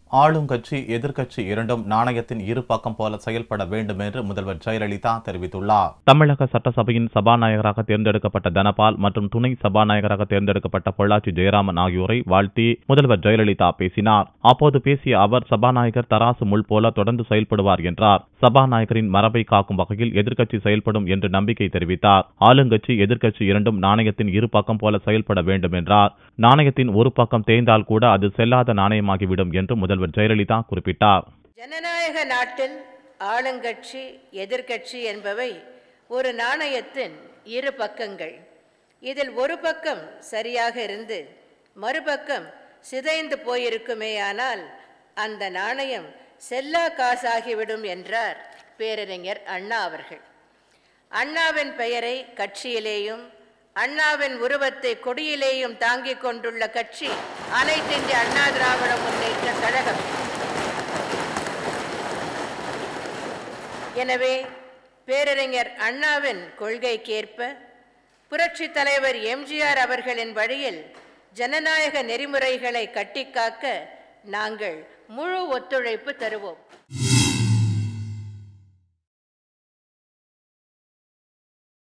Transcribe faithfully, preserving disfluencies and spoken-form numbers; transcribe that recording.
ஆளுங்கட்சி எதிர்க்கட்சி இரண்டும் நாணயத்தின் இரு பக்கம் போல செயல்பட வேண்டும் என்று முதல்வர் ஜெயலலிதா தெரிவித்துள்ளார். தமிழக சட்டசபையின் சபாநாயகராக தேர்ந்தெடுக்கப்பட்ட தனபால் மற்றும் துணை சபாநாயகராக தேர்ந்தெடுக்கப்பட்ட பொள்ளாச்சி ஜெயராமன் ஆகியோரை வாழ்த்தி முதல்வர் ஜெயலலிதா பேசினார். அப்போது பேசிய அவர், சபாநாயகர் தராசு முள் போல தொடர்ந்து செயல்படுவார் என்றார். சபாநாயகரின் மரபை காக்கும் வகையில் எதிர்க்கட்சி செயல்படும் என்று நம்பிக்கை தெரிவித்தார். ஆளுங்கட்சி எதிர்க்கட்சி இரண்டும் நாணயத்தின் இரு பக்கம் போல செயல்பட வேண்டும் என்றார். நாணயத்தின் ஒரு பக்கம் தேய்ந்தால் கூட அது செல்லாத நாணயமாகிவிடும் என்று முதல்வர் ஜெயலலிதா குறிப்பிட்டார். ஜனநாயக நாட்டில் ஆளுங்கட்சி எதிர்க்கட்சி என்பவை ஒரு நாணயத்தின் இரு பக்கங்கள். இதில் ஒரு பக்கம் சரியாக இருந்து மறுபக்கம் சிதைந்து போயிருக்குமேயானால் அந்த நாணயம் செல்லா காசாகிவிடும் என்றார் பேரறிஞர் அண்ணா அவர்கள். அண்ணாவின் பெயரை கட்சியிலேயும் அண்ணாவின் உருவத்தை கொடியிலேயும் தாங்கிக் கொண்டுள்ள கட்சி அனைத்திந்திய அண்ணா திராவிட முன்னேற்ற கழகம். எனவே பேரறிஞர் அண்ணாவின் கொள்கைக்கேற்ப புரட்சி தலைவர் எம்ஜிஆர் அவர்களின் வழியில் ஜனநாயக நெறிமுறைகளை கட்டிக்காக்க நாங்கள் முழு ஒத்துழைப்பு தருவோம்.